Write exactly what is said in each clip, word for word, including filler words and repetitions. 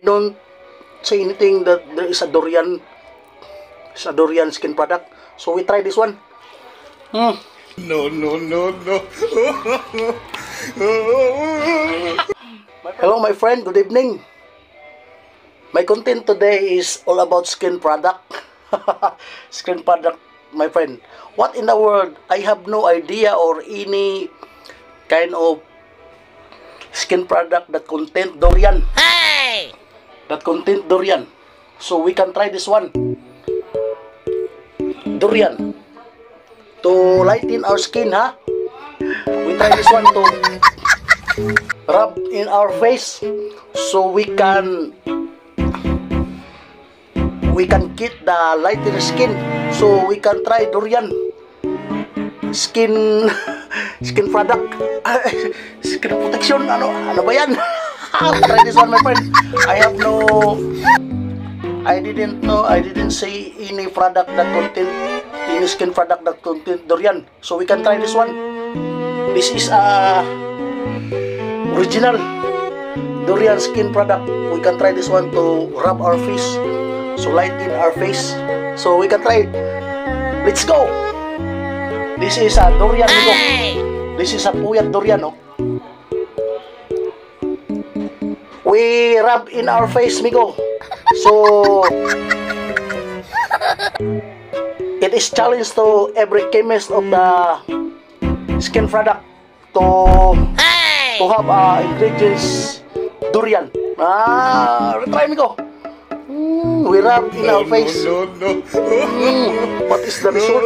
don't say anything that there is a durian, is a durian skin product. So we try this one. Hmm. No, no, no, no. Hello, my friend. Good evening. My content today is all about skin product. Skin product, my friend. What in the world? I have no idea or any kind of skin product that contain durian. Hey! That contain durian. So we can try this one. Durian. To lighten our skin, huh? We try this one to rub in our face so we can we can get the lighter skin, so we can try durian skin skin product. Skin protection, ano ano ba yan? Try this one, my friend. I have no I didn't know I didn't say any product that contain any skin product that contain durian, so we can try this one. This is a original durian skin product. We can try this one to rub our face, so lighten our face, so we can try it. Let's go. This is a durian, amigo. This is a puyat durian, oh. We rub in our face, amigo. So it is challenge to every chemist of the skin product to Hey! to have uh, ingredients durian. Ah, try, amigo. Mm, we rub in our face. No, no, no. Mm, what is the result?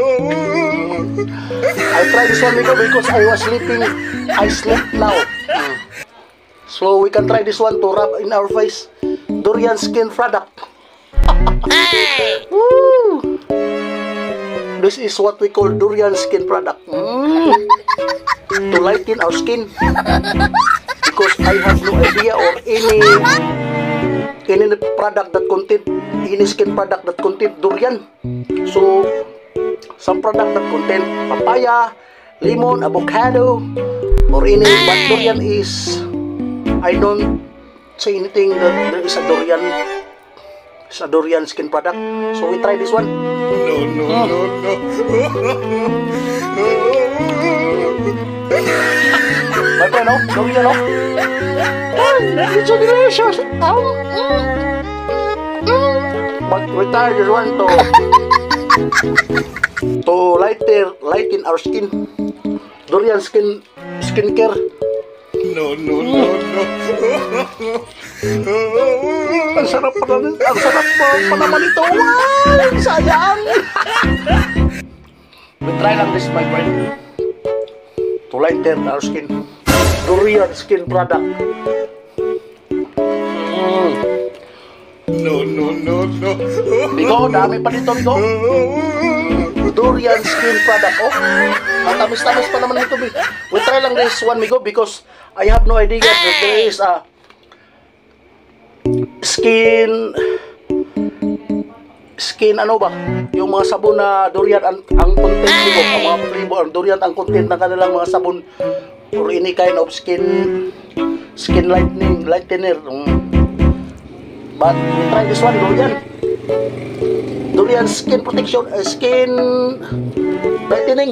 I tried this one, amigo, because I was sleeping. I sleep now. Mm. So we can try this one to rub in our face. Durian skin product. Hey! Woo! This is what we call durian skin product. Mm. To lighten our skin. Because I have no idea or any any product that contain any skin product that contain durian. So some product that contain papaya, lemon, avocado, or any, but durian is, I don't say anything that there is a durian is a durian skin product. So we try this one. No, no, no, no. My friend, oh, durian, oh. Mm, it's so delicious. Oh, mm, mm. But we try this one to to lighten lighten our skin. Durian skin skincare. No, no, no, no. Ang sarap pa naman, ang sarap pa, pa naman ito. Wow, sayang. We try lang this, my friend. To lighten our skin. Durian skin product. Mm. No, no, no, no. Bigo, dami pa dito, bigo. Durian skin product. Oh, ang tamis-tamis pa naman ito, bigo. We try lang this one, bigo, because I have no idea that there is a skin skin ano ba? Yung mga sabon na durian ang, ang content, bigo. Ang mga flavor, durian ang content ng kanilang mga sabon or any kind of skin skin lightening, lightener. Mm. But we try this one, durian. Durian skin protection, uh, skin lightening.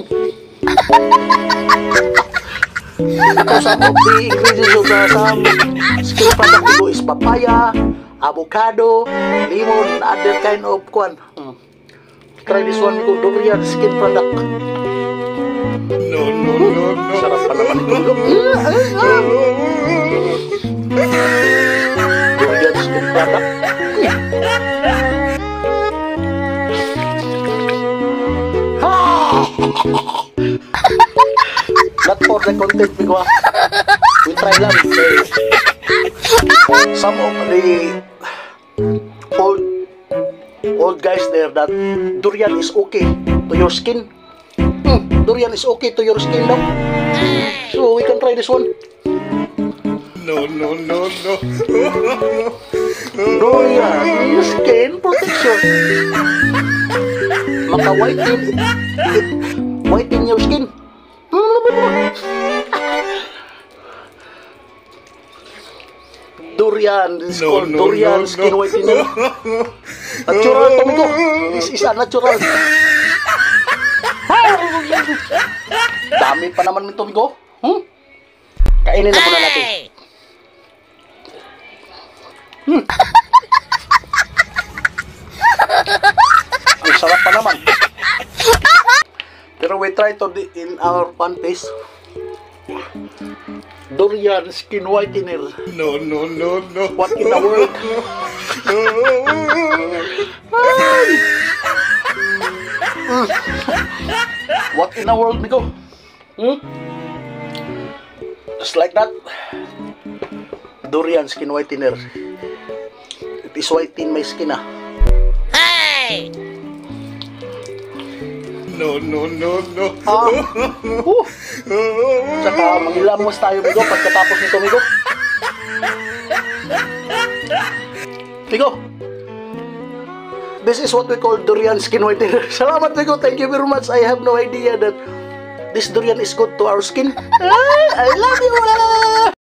Because some of the ingredients of the some skin product ito is papaya, avocado, lemon, other kind of kwan. Hmm. Try this one, ito, durian skin product. No, no, no, no. Sarap pa naman ito. Durian skin product. Not for the content, bigo. We try lang. Eh, some of the old old guys there that durian is okay to your skin. Hmm, durian is okay to your skin now. So we can try this one. No, no, no, no. Durian skin protection. Maka-whiten it, it whiten your skin. durian. This is No, called no, durian no, skin no. whitener. Natural to, amigo. This is a natural. Dami pa naman nito, amigo. Hmm? Kainin na muna natin. Hmm. Ang sarap pa naman. Pero we try to di- in our pan paste. Durian skin whitener. No, no, no, no. What in the world? What in the world, Nico? Hmm? Just like that. Durian skin whitener. It is whitening my skin, ah. No, no, no, no. Ah. Uh. Saka mangilamos tayo, Migo, pagkatapos nito, Migo. Migo, this is what we call durian skin whitener. Salamat, Migo. Thank you very much. I have no idea that this durian is good to our skin. Ah, I love you.